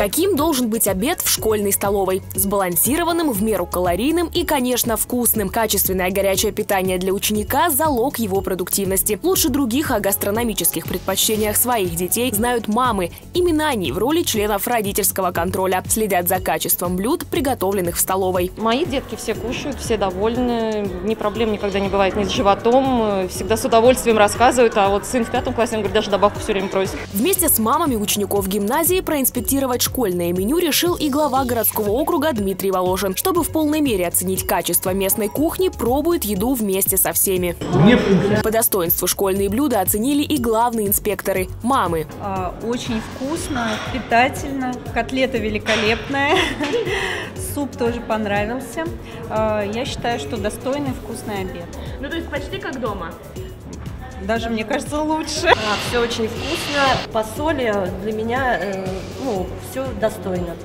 Каким должен быть обед в школьной столовой? Сбалансированным, в меру калорийным и, конечно, вкусным. Качественное горячее питание для ученика – залог его продуктивности. Лучше других о гастрономических предпочтениях своих детей знают мамы. Именно они в роли членов родительского контроля следят за качеством блюд, приготовленных в столовой. Мои детки все кушают, все довольны. Ни проблем никогда не бывает ни с животом. Всегда с удовольствием рассказывают. А вот сын в 5 классе, он говорит, даже добавку все время просит. Вместе с мамами учеников гимназии проинспектировать школьное меню решил и глава городского округа Дмитрий Волошин. Чтобы в полной мере оценить качество местной кухни, пробует еду вместе со всеми. По достоинству школьные блюда оценили и главные инспекторы – мамы. Очень вкусно, питательно, котлета великолепная, суп тоже понравился. Я считаю, что достойный вкусный обед. Ну, то есть почти как дома? Даже, мне кажется, лучше. Все очень вкусно. По соли для меня все достойно.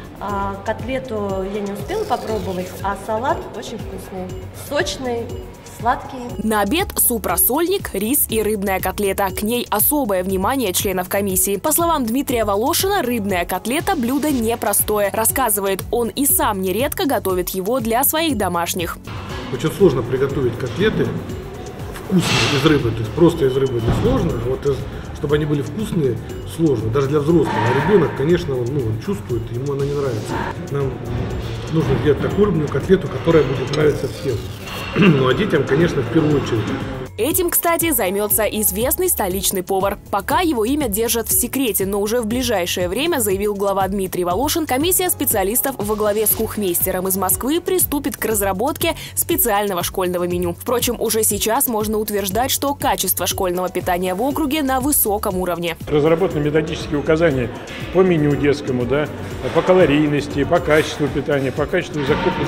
Котлету я не успела попробовать, а салат очень вкусный, сочный, сладкий. На обед суп-рассольник, рис и рыбная котлета. К ней особое внимание членов комиссии. По словам Дмитрия Волошина, рыбная котлета – блюдо непростое. Рассказывает, он и сам нередко готовит его для своих домашних. Очень сложно приготовить котлеты вкусные из рыбы, то есть просто из рыбы не сложно, а вот чтобы они были вкусные, сложно, даже для взрослых. А ребенок, конечно, он чувствует, ему она не нравится. Нам нужно сделать такую рыбную котлету, которая будет нравиться всем. Ну а детям, конечно, в первую очередь. Этим, кстати, займется известный столичный повар. Пока его имя держат в секрете, но уже в ближайшее время, заявил глава Дмитрий Волошин, комиссия специалистов во главе с кухмейстером из Москвы приступит к разработке специального школьного меню. Впрочем, уже сейчас можно утверждать, что качество школьного питания в округе на высоком уровне. Разработаны методические указания по меню детскому, по калорийности, по качеству питания, по качеству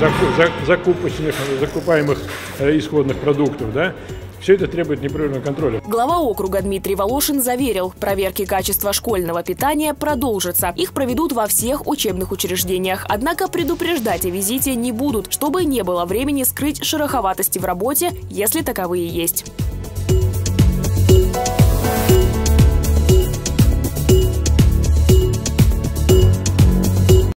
закупаемых исходных продуктов. Все это требует непрерывного контроля. Глава округа Дмитрий Волошин заверил, проверки качества школьного питания продолжатся. Их проведут во всех учебных учреждениях. Однако предупреждать о визите не будут, чтобы не было времени скрыть шероховатости в работе, если таковые есть.